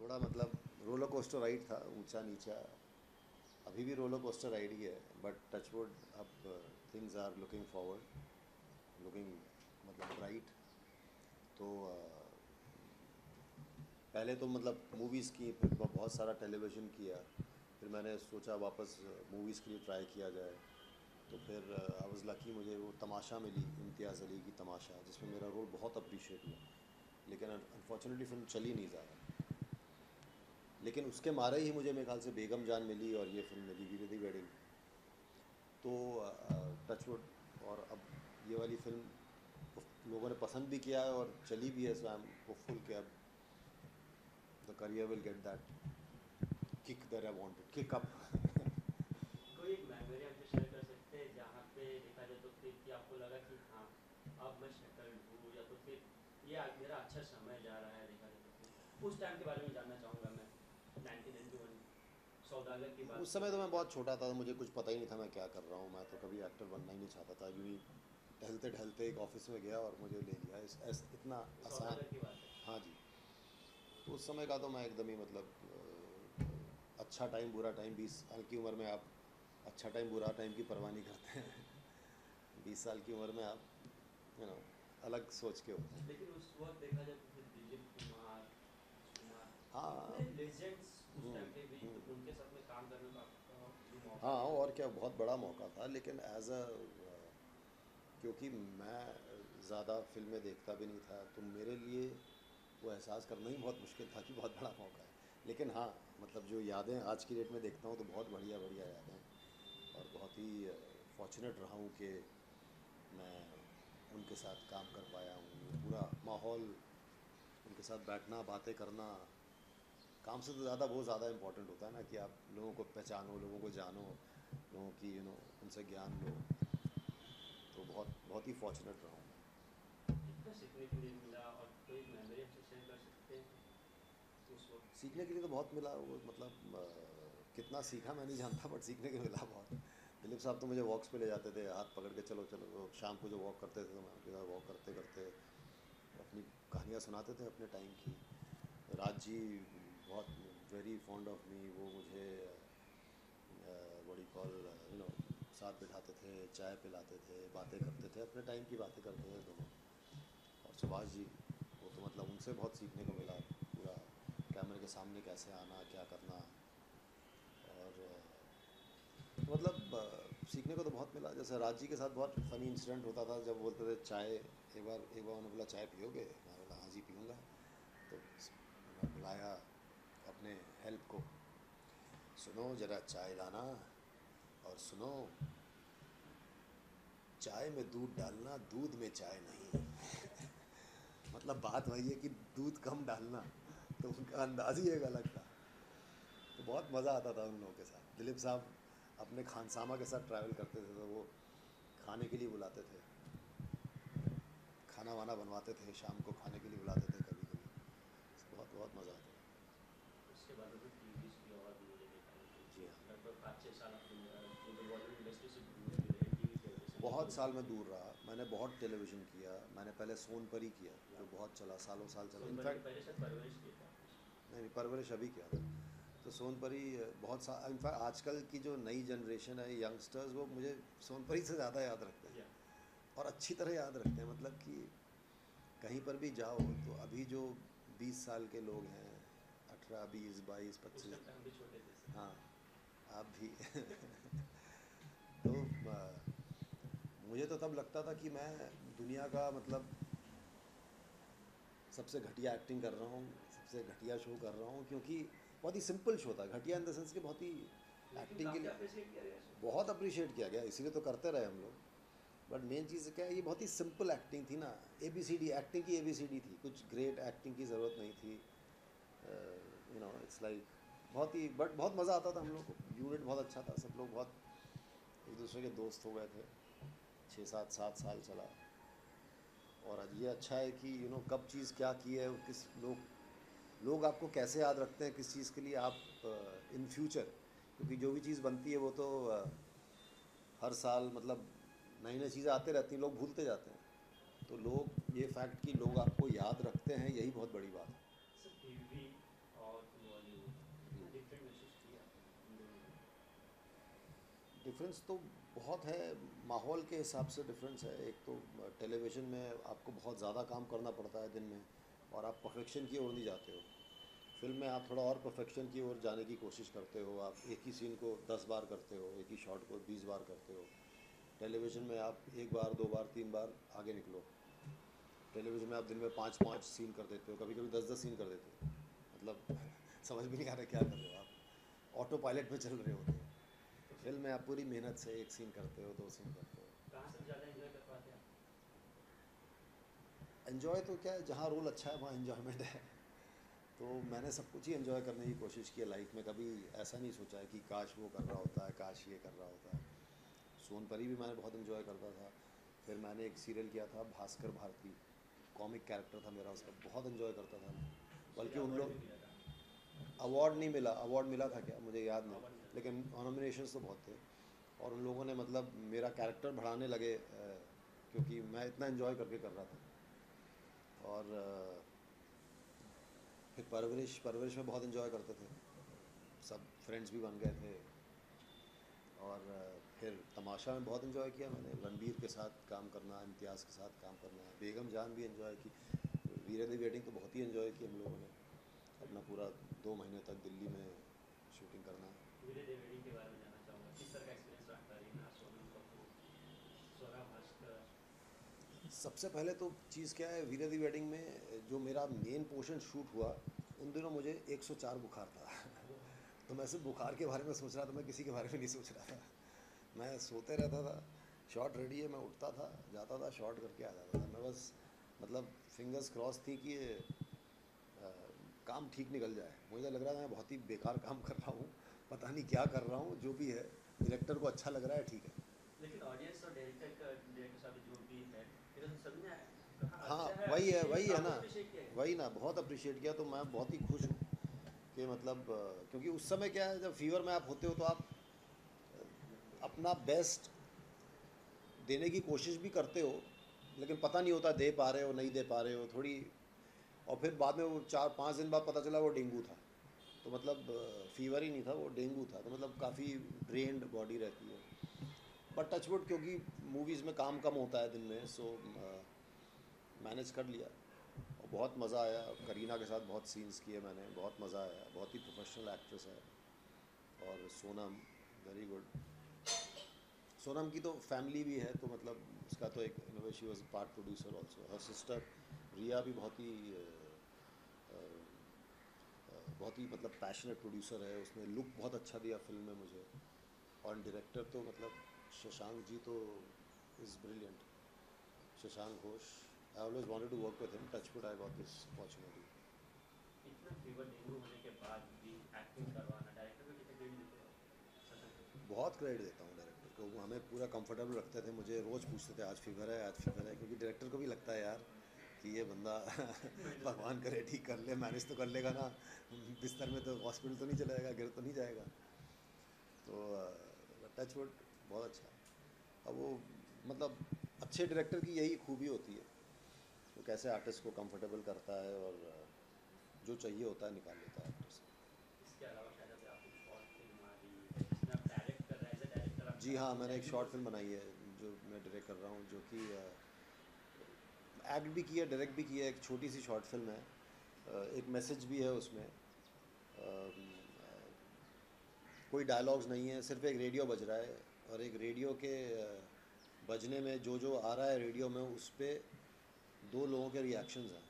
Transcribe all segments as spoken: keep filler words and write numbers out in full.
थोड़ा मतलब roller coaster ride था, ऊंचा नीचा। अभी भी रोलर कोस्टर राइड ही है, बट टचवुड अब things are looking forward, looking मतलब ब्राइट। तो uh, पहले तो मतलब मूवीज़ की, फिर बहुत सारा टेलीविज़न किया, फिर मैंने सोचा वापस मूवीज़ के लिए ट्राई किया जाए। तो फिर आई वाज लकी, मुझे वो तमाशा मिली, इम्तियाज़ अली की तमाशा, जिसमें मेरा रोल बहुत अप्रिशिएट हुआ। लेकिन अनफॉर्चुनेटली फिल्म चली नहीं ज़्यादा। लेकिन उसके मारे ही मुझे मेरे ख्याल से बेगम जान मिली और ये फिल्म मिली, वीर दी वेडिंग। तो टचवुड, और अब ये वाली फिल्म लोगों ने पसंद भी किया है और चली भी है, सो आई एम होपफुल कि अब the career will get that kick that I wanted, kick up. कोई एक मेमोरी हमसे शेयर कर सकते हैं जहाँ पे देखा जाए तो फिर कि आपको लगा कि हाँ अब मैं सेटल्ड हूँ, या तो फिर ये आ- मेरा अच्छा समय जा रहा है, देखा जाए तो फिर उस टाइम के बारे में जानना चाहूँगा मैं। नाइनटीन नाइंटी वन सौदागर की बात उस की समय तो जाए मैं तो। बहुत छोटा था, मुझे कुछ पता ही नहीं था मैं क्या कर रहा हूँ। मैं तो कभी एक्टर बनना ही नहीं चाहता था। यूँ ही टहलते टहलते एक ऑफिस में गया और मुझे ले लिया, इस ऐस इतना आसान। सौदागर की बात है। हाँ जी। तो उस समय का तो मैं एकदम ही मतलब अ, अच्छा टाइम बुरा टाइम, बीस साल की उम्र में आप अच्छा टाइम बुरा टाइम की परवाह नहीं करते हैं। बीस साल की उम्र में आप यू नो अलग सोच के होते हैं। लेकिन उस वक्त देखा जाए तो फिर दिलीप कुमार, कुमार, हाँ। इतने लेजेंड्स उस हम्म, टाइम पे भी, तो हम्म। उनके साथ में काम करने का आपका जो मौका हाँ, मिला और तो। क्या, बहुत बड़ा मौका था। लेकिन एज अ, क्योंकि मैं ज़्यादा फिल्में देखता भी नहीं था, तो मेरे लिए वो एहसास करना ही बहुत मुश्किल था कि बहुत बड़ा मौका है। लेकिन हाँ, मतलब जो यादें आज की डेट में देखता हूँ तो बहुत बढ़िया बढ़िया यादें, और बहुत ही फॉर्चुनेट रहा हूँ कि मैं उनके साथ काम कर पाया हूँ। पूरा माहौल, उनके साथ बैठना, बातें करना, काम से तो ज़्यादा वो ज़्यादा इम्पोर्टेंट होता है ना, कि आप लोगों को पहचानो, लोगों को जानो, लोगों की यू नो उनसे ज्ञान लो। तो बहुत बहुत ही फॉर्चुनेट रहा हूँ मैं। कितना सीखने के लिए मिला, और कोई मेमोरी हमसे शेयर कर सकते हैं उस वक्त की। सीखने के लिए तो बहुत मिला। वो मतलब अ, कितना सीखा मैं नहीं जानता, बट सीखने के लिए मिला बहुत। दिलीप साहब तो मुझे वॉक्स पे ले जाते थे, हाथ पकड़ के, चलो चलो। वो शाम को जो वॉक करते थे तो मैं उनके साथ वॉक करते करते अपनी कहानियाँ सुनाते थे अपने टाइम की। राज जी बहुत वेरी फॉन्ड ऑफ मी। वो मुझे बड़ी कॉल यू नो साथ बिठाते थे, चाय पिलाते थे, बातें करते थे, अपने टाइम की बातें करते थे दोनों। और सुभाष जी, वो तो मतलब उनसे बहुत सीखने को मिला। पूरा कैमरे के सामने कैसे आना, क्या करना। और अ, मतलब अ, सीखने को तो बहुत मिला। जैसे राज जी के साथ बहुत फ़नी इंसिडेंट होता था, जब बोलते थे चाय, एक बार एक बार उन्होंने बोला चाय पियोगे, मैं बोला हाँ जी पीऊँगा। तो मैं बुलाया अपने हेल्प को, सुनो ज़रा चाय लाना, और सुनो, चाय में दूध डालना, दूध में चाय नहीं। मतलब बात वही है कि दूध कम डालना। तो उनका अंदाज़ ही एक अलग था। तो बहुत मज़ा आता था उन लोगों के साथ। दिलीप साहब अपने खानसामा के साथ ट्रैवल करते थे, तो वो खाने के लिए बुलाते थे, खाना वाना बनवाते थे, शाम को खाने के लिए बुलाते थे कभी कभी। बहुत बहुत मज़ा आता था। उसके बाद में टीवीज भी और भी मुझे देखा जाए तो जी हाँ। लगभग पाँच छः साल अपने जो बॉलीवुड इंडस्ट्री से दूर भी रहे, टीवी की वजह से बहुत बिल्कुल। साल में दूर रहा। मैंने बहुत टेलीविज़न किया। मैंने पहले सोनपरी किया, जो बहुत चला, सालों साल चला। सोनपरी के इनफैक्ट पहले शायद परवरिश किया था आपने शायद। नहीं नहीं, परवरिश अभी किया था। तो सोनपरी बहुत सा, इनफैक्ट आजकल की जो नई जनरेशन है, यंगस्टर्स, वो मुझे सोनपरी से ज़्यादा याद रखते हैं, या और अच्छी तरह याद रखते हैं। मतलब कि कहीं पर भी जाओ तो अभी जो बीस साल के लोग हैं, अठारह बीस बाईस उस पच्चीस, टाइम पे हम भी छोटे थे। हाँ, आप भी। तो अ, मुझे तो तब लगता था कि मैं दुनिया का मतलब सबसे घटिया एक्टिंग कर रहा हूँ, सबसे घटिया शो कर रहा हूँ, क्योंकि बहुत ही सिंपल शो था। घटिया इन द सेंस कि बहुत ही लेकिन एक्टिंग के काफ़ी लिए अप्रिशिएट किया गया सर। बहुत अप्रिशिएट किया गया, इसीलिए तो करते रहे हम लोग। बट मेन चीज़ क्या है, ये बहुत ही सिंपल एक्टिंग थी ना। A B C D acting की, ए बी सी डी थी, कुछ ग्रेट एक्टिंग की ज़रूरत नहीं थी। यू नो इट्स लाइक बहुत ही, बट बहुत मज़ा आता था हम लोग को। यूनिट बहुत अच्छा था, सब लोग बहुत एक दूसरे के दोस्त हो गए थे। छः सात सात साल चला। और आज ये अच्छा है कि यू नो कब चीज़ क्या की है, किस लोग लोग आपको कैसे याद रखते हैं, किस चीज़ के लिए आप इन फ्यूचर। क्योंकि जो भी चीज़ बनती है वो तो uh, हर साल मतलब नई नई चीज़ें आते रहती हैं, लोग भूलते जाते हैं। तो लोग, ये फैक्ट कि लोग आपको याद रखते हैं, यही बहुत बड़ी बात है। सर टीवी और डिफरेंस तो बहुत है, माहौल के हिसाब से डिफरेंस है। एक तो टेलीविज़न में आपको बहुत ज़्यादा काम करना पड़ता है दिन में, और आप परफेक्शन की ओर नहीं जाते हो। फिल्म में आप थोड़ा और परफेक्शन की ओर जाने की कोशिश करते हो, आप एक ही सीन को दस बार करते हो, एक ही शॉट को बीस बार करते हो। टेलीविज़न में आप एक बार, दो बार, तीन बार आगे निकलो। टेलीविज़न में आप दिन में पाँच पाँच सीन कर देते हो, कभी कभी दस दस सीन कर देते हो। मतलब समझ भी नहीं आ रहा क्या कर रहे हो आप, ऑटो पायलट पे चल रहे होते हो। तो फिर फिल्म में आप पूरी मेहनत से एक सीन करते हो, दो सीन करते हो। कहाँ से ज़्यादा एंजॉय कर पाते हैं आप? एन्जॉय तो क्या है, जहाँ रोल अच्छा है वहाँ एन्जॉयमेंट है। तो मैंने सब कुछ ही एंजॉय करने की कोशिश की है लाइफ में। कभी ऐसा नहीं सोचा है कि काश वो कर रहा होता है, काश ये कर रहा होता है। सोनपरी भी मैंने बहुत एंजॉय करता था। फिर मैंने एक सीरियल किया था भास्कर भारती, कॉमिक कैरेक्टर था मेरा उसका, बहुत एंजॉय करता था मैं। उसके लिए बल्कि उन अवार्ड भी लोग, मिला था। अवार्ड नहीं मिला, अवार्ड मिला था क्या मुझे याद नहीं, अवार्ड मिला था। लेकिन नॉमिनेशंस तो बहुत थे। और उन लोगों ने मतलब मेरा कैरेक्टर बढ़ाने लगे, अ, क्योंकि मैं इतना एंजॉय करके कर रहा था। और अ, फिर परवरिश परवरिश में बहुत एंजॉय करते थे, सब फ्रेंड्स भी बन गए थे। और अ, फिर तमाशा में बहुत एंजॉय किया मैंने, रणबीर के साथ काम करना, इम्तियाज़ के साथ काम करना, बेगम जान भी एंजॉय की। वीरे दी वेडिंग तो बहुत ही एंजॉय की हम लोगों ने, अपना पूरा दो महीने तक दिल्ली में शूटिंग करना। वीरे दे वेडिंग के बारे में जानना चाहूँगा, किस तरह का एक्सपीरियंस रहा? करीना, सोनम कपूर, स्वरा भास्कर। सबसे पहले तो चीज़ क्या है, वीरे दी वेडिंग में जो मेरा मेन पोर्शन शूट हुआ, उन दिनों मुझे एक सौ चार बुखार था। तो मैं सिर्फ बुखार के बारे में सोच रहा था, मैं किसी के बारे में नहीं सोच रहा था। मैं सोते रहता था, शॉट रेडी है, मैं उठता था, जाता था, शॉट करके आ जाता था। मैं बस मतलब फिंगर्स क्रॉस थी कि ये अ, काम ठीक निकल जाए। मुझे लग रहा था मैं बहुत ही बेकार काम कर रहा हूँ, पता नहीं क्या कर रहा हूँ, जो भी है डायरेक्टर को अच्छा लग रहा है, ठीक है। लेकिन ऑडियंस और डायरेक्टर का डायरेक्टर साहब जो भी है, फिर तो सभी ने कहा हाँ अच्छा है, वही है, अप्रिशिएट, वही है काफ़ी ना, अप्रिशिएट किया है। वही ना, बहुत अप्रिशिएट किया। तो मैं बहुत ही खुश हूँ कि मतलब अ, क्योंकि उस समय क्या है, जब फीवर में आप होते हो तो आप अपना बेस्ट देने की कोशिश भी करते हो, लेकिन पता नहीं होता दे पा रहे हो नहीं दे पा रहे हो थोड़ी। और फिर बाद में वो चार पाँच दिन बाद पता चला वो डेंगू था। तो मतलब फीवर ही नहीं था, वो डेंगू था। तो मतलब काफ़ी ड्रेन्ड बॉडी रहती है। बट टचवुड, क्योंकि मूवीज़ में काम कम होता है दिन में, सो मैनेज कर लिया। और बहुत मज़ा आया, करीना के साथ बहुत सीन्स किए मैंने, बहुत मज़ा आया। बहुत ही प्रोफेशनल एक्ट्रेस है। और सोनम, वेरी गुड। सोनम की तो फैमिली भी है, तो मतलब उसका तो एक in she was part producer also. Her sister Riya भी बहुत ही अ, अ, अ, बहुत ही मतलब पैशनेट प्रोड्यूसर है। उसने लुक बहुत अच्छा दिया फिल्म में मुझे। और डायरेक्टर तो मतलब शशांक जी तो is brilliant. Shashank Ghosh, I always wanted to work with him, touchwood I got this opportunity. इतना फीवर डेंगू होने के बाद भी एक्टिंग करवाना, डायरेक्टर को कितना क्रेडिट देते हो आप? शशांक को? बहुत क्रेडिट देता हूँ डायरेक्टर को। वो हमें पूरा कंफर्टेबल रखते थे, मुझे रोज़ पूछते थे आज फीवर है, आज फीवर है, क्योंकि डायरेक्टर को भी लगता है यार कि ये बंदा मैनेज कर भगवान करे ठीक कर ले, मैनेज तो कर लेगा ना, बिस्तर में तो हॉस्पिटल तो नहीं चला जाएगा, गिर तो नहीं जाएगा। तो टचवुड बहुत अच्छा। अब वो मतलब अच्छे डायरेक्टर की यही खूबी होती है, वो कैसे आर्टिस्ट को कंफर्टेबल करता है, और अ, जो चाहिए होता है निकाल लेता है एक्टर से। इसके अलावा शायद अभी आपकी शॉर्ट फिल्म आ रही है जिसमें आप डायरेक्ट कर रहे हैं, एज ए डायरेक्टर आप जी हाँ, काफ़ी मैंने एक एक्टिंग शॉर्ट बोल फिल्म सकते बनाई हैं। है जो मैं डायरेक्ट कर रहा हूँ, जो कि एक्ट भी किया, डायरेक्ट भी किया। एक छोटी सी शॉर्ट फिल्म है, अ, एक मैसेज भी है उसमें। अम, अ, कोई डायलॉग्स नहीं है, सिर्फ एक रेडियो बज रहा है, और एक रेडियो के अ, बजने में जो जो आ रहा है रेडियो में, उस पर दो लोगों के रिएक्शंस हैं।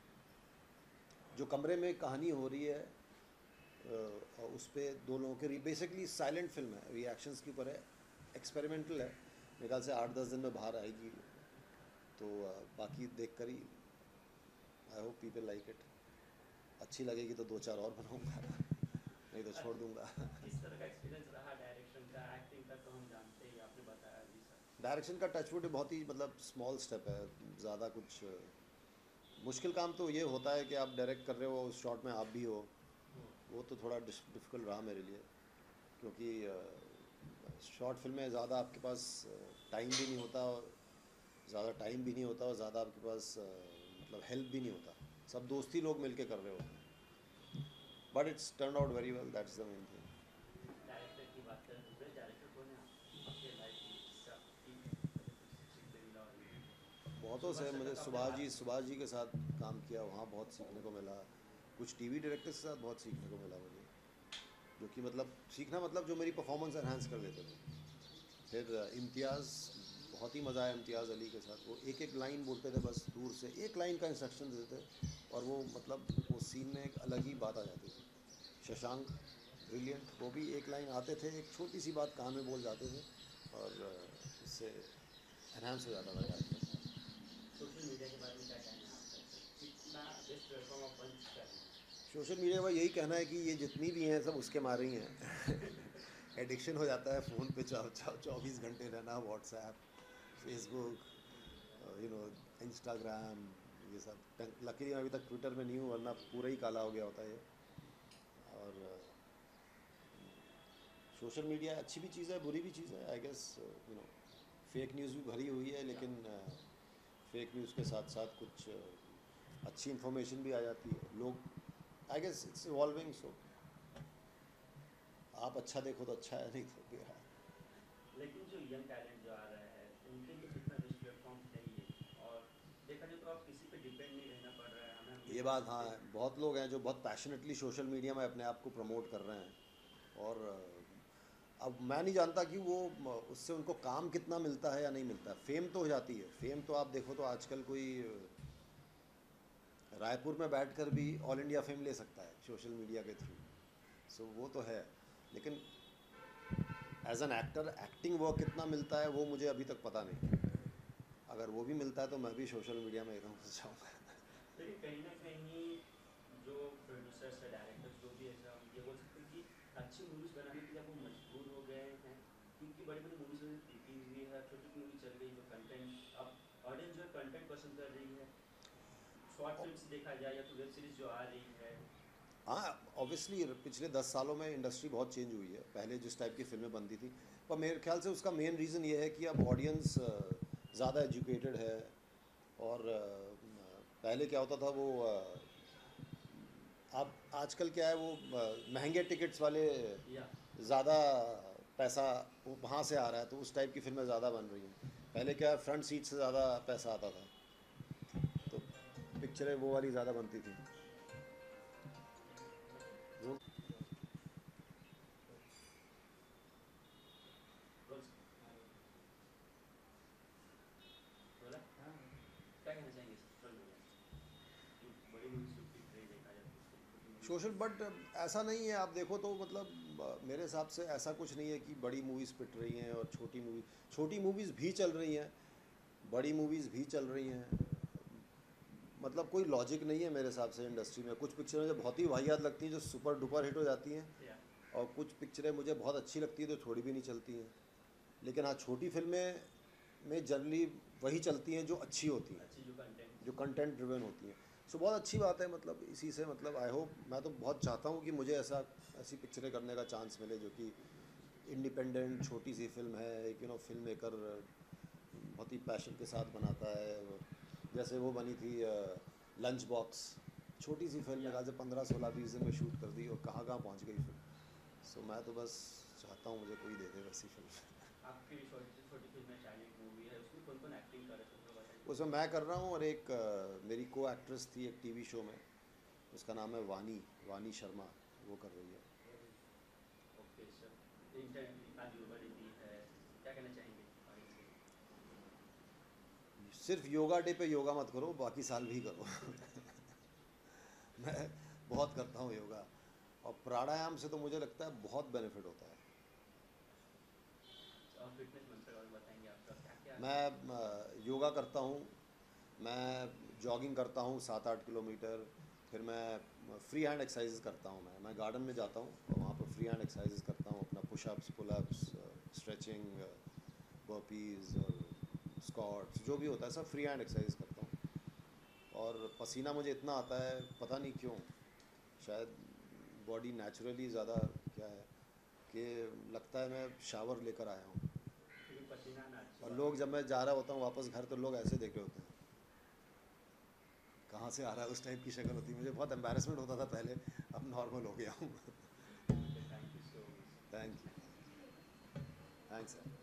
जो कमरे में कहानी हो रही है, अ, और उस पर दो लोगों के, बेसिकली साइलेंट फिल्म है, रिएक्शंस के ऊपर है, एक्सपेरिमेंटल है। मेरे ख्याल से आठ दस दिन में बाहर आएगी। तो अ, बाकी देख कर ही, I hope people like it. अच्छी लगेगी तो दो चार और बनाऊंगा, नहीं तो छोड़ दूंगा। किस तरह का एक्सपीरियंस रहा डायरेक्शन का? एक्टिंग का तो हम जानते ही, आपने बताया अभी सर। डायरेक्शन का टचवुड बहुत ही मतलब स्मॉल स्टेप है, ज़्यादा कुछ मुश्किल काम तो ये होता है कि आप डायरेक्ट कर रहे हो, उस शॉट में आप भी हो। वो तो थोड़ा डिफ़िकल्ट रहा मेरे लिए, क्योंकि शॉर्ट फिल्म में ज़्यादा आपके पास टाइम भी नहीं होता, ज़्यादा टाइम भी नहीं होता, और ज़्यादा आपके पास अ, मतलब हेल्प भी नहीं होता। सब दोस्ती लोग मिल के कर रहे होते हैं। But it's turn out very well, that's the main thing. Director की बात करें तो बेस्ट डायरेक्टर कौन है आप? बहुतों से सुभाष सर मुझे का तो सुभाष आपने जी बात सुभाष जी के साथ काम किया, वहाँ बहुत सीखने को मिला। कुछ टीवी डायरेक्टर्स के साथ बहुत सीखने को मिला मुझे, जो कि मतलब सीखना मतलब जो मेरी परफॉर्मेंस एनहांस कर देते थे। फिर अ, इम्तियाज़, बहुत ही मज़ा आया इम्तियाज़ अली के साथ। वो एक एक लाइन बोलते थे, बस दूर से एक लाइन का इंस्ट्रक्शन देते थे और वो मतलब वो सीन में एक अलग ही बात आ जाती थी। शशांक ब्रिलियंट, वो भी एक लाइन आते थे, एक छोटी सी बात कान में बोल जाते थे और अ, उससे एनहांस हो जाता था कैरेक्टर। सोशल मीडिया के बारे में क्या कहना है आपका सर? कितना बेस्ट प्लेटफॉर्म ऑफ बन चुका है? सोशल मीडिया का यही कहना है कि ये जितनी भी हैं सब उसके मारे ही हैं। एडिक्शन हो जाता है फ़ोन पे चौ चौबीस घंटे रहना, WhatsApp, Facebook, you know, Instagram, ये सब। लकीली मैं अभी तक ट्विटर में नहीं हूँ, वरना पूरा ही काला हो गया होता है ये। और सोशल मीडिया अच्छी भी चीज़ है, बुरी भी चीज़ है, I guess. You know, fake news भी भरी हुई है, लेकिन फेक न्यूज़ के साथ साथ कुछ uh, अच्छी इन्फॉर्मेशन भी आ जाती है। लोग, I guess it's evolving, so आप अच्छा देखो तो अच्छा है, नहीं तो बेकार। लेकिन जो यंग टैलेंट जो आ रहा है उनके लिए कितना बेस्ट प्लेटफॉर्म है ये? और देखा जाए तो अब किसी पे डिपेंड नहीं रहना पड़ रहा है, हमें अपने ये काम बात हाँ पे। है, बहुत लोग हैं जो बहुत पैशनेटली सोशल मीडिया में अपने आप को प्रमोट कर रहे हैं। और अ, अब मैं नहीं जानता कि वो म, उससे उनको काम कितना मिलता है या नहीं मिलता है। फेम तो हो जाती है, फेम तो आप देखो तो आजकल कोई अ, रायपुर में बैठकर भी ऑल इंडिया फेम ले सकता है सोशल मीडिया के थ्रू। सो वो तो है, लेकिन as an actor acting work कितना मिलता है वो मुझे अभी तक पता नहीं। अगर वो भी मिलता है तो मैं भी सोशल मीडिया में एकदम घुस जाऊँगा। लेकिन कहीं ना कहीं जो प्रोड्यूसर्स है, डायरेक्टर्स, जो भी ऐसा हम ये बोल सकते हैं कि अच्छी मूवीज़ बनाने के लिए वो मजबूर हो गए हैं, क्योंकि बड़ी बड़ी मूवीज़ में बिकी हुई है, छोटी छोटी मूवी चल रही है जो कंटेंट अब ऑडियंस जो कंटेंट पसंद कर रही है। शॉर्ट फिल्म से देखा जाए या तो वेब सीरीज जो आ रही है। हाँ, ऑब्वियसली पिछले दस सालों में इंडस्ट्री बहुत चेंज हुई है। पहले जिस टाइप की फिल्में बनती थी, पर मेरे ख्याल से उसका मेन रीज़न ये है कि अब ऑडियंस ज़्यादा एजुकेटेड है। और अ, पहले क्या होता था वो अ, अब आजकल क्या है वो अ, महंगे टिकट्स वाले या ज़्यादा पैसा वो वहाँ से आ रहा है, तो उस टाइप की फिल्में ज़्यादा बन रही हैं। पहले क्या फ्रंट सीट से ज़्यादा पैसा आता था, तो पिक्चरें वो वाली ज़्यादा बनती थी। वो बोल बोला क्या कहना चाहेंगे सोशल मीडिया बड़ी मूवीज जो पिट रही देखा जाए तो छोटी छोटी मूवीज सोशल, भी। बट ऐसा नहीं है। आप देखो तो मतलब अ, मेरे हिसाब से ऐसा कुछ नहीं है कि बड़ी मूवीज़ पिट रही हैं और छोटी मूवी छोटी मूवीज़ भी चल रही हैं, बड़ी मूवीज़ भी चल रही हैं। मतलब कोई लॉजिक नहीं है मेरे हिसाब से इंडस्ट्री में। कुछ पिक्चरें जो बहुत ही वाहियात लगती हैं जो सुपर डुपर हिट हो जाती हैं, या और कुछ पिक्चरें मुझे बहुत अच्छी लगती हैं तो थोड़ी भी नहीं चलती हैं। लेकिन हाँ, छोटी फिल्में में जनरली वही चलती हैं जो अच्छी होती हैं, अच्छी जो कंटेंट। जो कंटेंट ड्रिवन होती हैं। सो बहुत अच्छी बात है, मतलब इसी से मतलब आई होप, मैं तो बहुत चाहता हूँ कि मुझे ऐसा ऐसी पिक्चरें करने का चांस मिले जो कि इंडिपेंडेंट छोटी सी फिल्म है, एक यू नो फिल्म मेकर बहुत ही पैशन के साथ बनाता है। और जैसे वो बनी थी लंच बॉक्स, छोटी सी फिल्म, या मेरे ख्याल से पंद्रह सोलह बीस दिन में शूट कर दी और कहाँ कहाँ पहुँच गई फिल्म। सो मैं तो बस चाहता हूँ मुझे कोई दे दे वैसी फिल्म। आपकी छोटी से छोटी फिल्म है, चाइल्ड मूवी है, उसमें कौन कौन एक्टिंग कर रहे थे थोड़ा बताइए। उसमें मैं कर रहा हूँ और एक अ, मेरी को एक्ट्रेस थी एक टीवी शो में, उसका नाम है वानी, वानी शर्मा, वो कर रही है। ओके सर, इंटरव्यू आज योगा डे भी है, क्या कहना चाहेंगे ऑडियंस के लिए? सिर्फ योगा डे पे योगा मत करो, बाकी साल भी करो। मैं बहुत करता हूँ योगा, और प्राणायाम से तो मुझे लगता है बहुत बेनिफिट होता है। और फिटनेस मंत्र और बताएंगे आपका क्या क्या? मैं अ, योगा करता हूँ, मैं जॉगिंग करता हूँ सात आठ किलोमीटर। फिर मैं फ्री हैंड एक्सरसाइज करता हूँ। मैं मैं गार्डन में जाता हूँ और वहाँ पर फ्री हैंड एक्सरसाइज करता हूँ, अपना पुशअप्स, पुलअप्स, स्ट्रेचिंग, बर्पीज और स्क्वाट्स, जो भी होता है सब फ्री हैंड एक्सरसाइज करता हूँ। और पसीना मुझे इतना आता है, पता नहीं क्यों, शायद बॉडी नेचुरली ज़्यादा क्या है कि लगता है मैं शावर लेकर आया हूँ। क्योंकि पसीना आना अच्छी और बात लोग, है। जब मैं जा रहा होता हूँ वापस घर, तो लोग ऐसे देख रहे होते हैं, कहाँ से आ रहा है, उस टाइप की शक्ल होती है। मुझे बहुत एम्बैरेसमेंट होता था पहले, अब नॉर्मल हो गया हूँ। Okay, thank you so much. Thank you, thanks.